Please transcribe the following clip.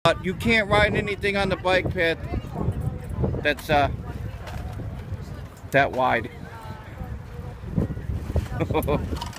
You can't ride anything on the bike path that's that wide.